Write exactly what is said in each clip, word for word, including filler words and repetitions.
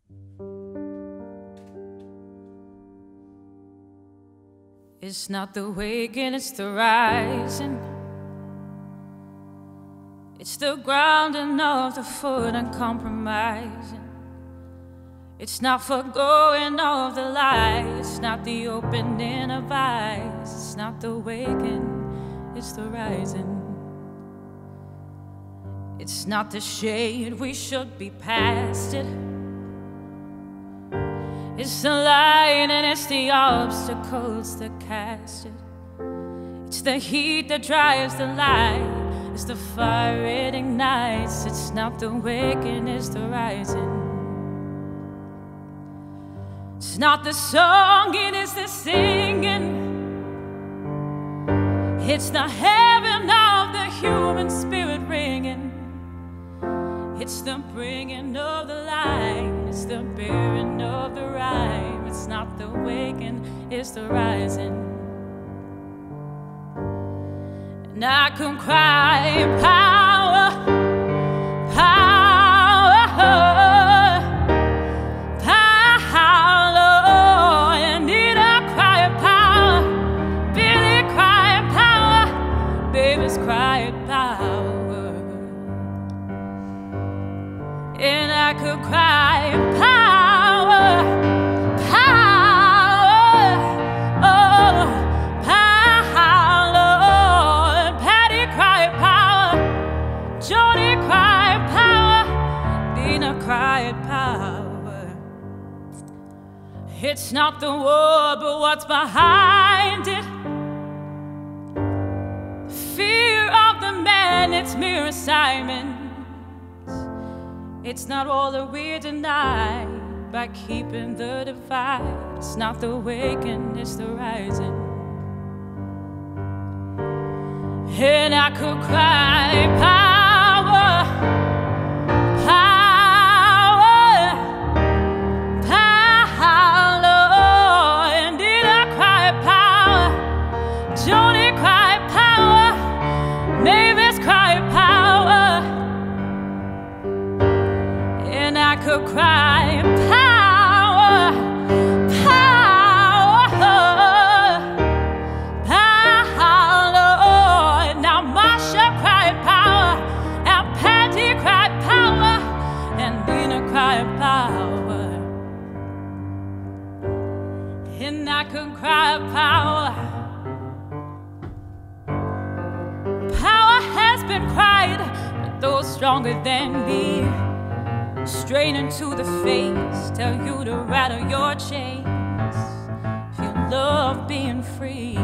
It's not the waking, it's the rising. It's the grounding of the foot and compromising. It's not forgoing of the light. It's not the opening of eyes. It's not the waking, it's the rising. It's not the shade, we should be past it. It's the light and it's the obstacles that cast it. It's the heat that drives the light. It's the fire it ignites. It's not the waking, it's the rising. It's not the song, it is the singing. It's the heaven of the human spirit ringing. It's the bringing of the light. It's the bearing of the rhyme. It's not the waking, it's the rising. And I can cry power, power, power. And need I cry power, Billy cry power, babies cry power. And I could cry power, power, oh, power. Patty cried power, Jody cried power, Dina cried power. It's not the war, but what's behind it. Fear of the man, it's mere assignment. It's not all that we deny by keeping the divide. It's not the waking, it's the rising. And I could cry power, power, power. And did I cry power? Joni cried power, Mavis cried power. And I could cry power, power, power. Now Masha cried power, and Panti cried power, and Lena cried power. And I could cry power. Power has been cried, but those stronger than me straight into the face, tell you to rattle your chains if you love being free.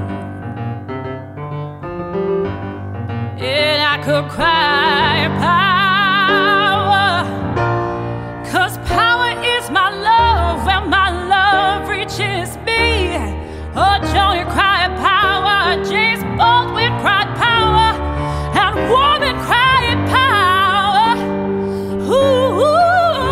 And I could cry power, 'cause power is my love, and my love reaches me. Oh, Johnny cried power, James Baldwin cried power, and woman cried power. Ooh, ooh.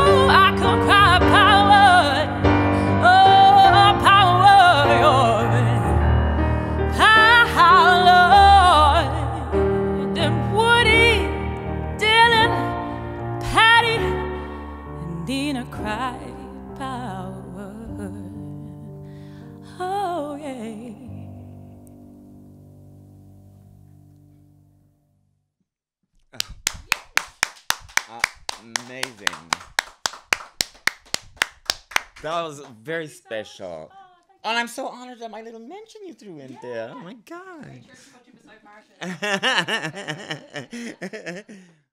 Amazing. That was very special. And I'm so honored that my little mention you threw in there. Oh my God.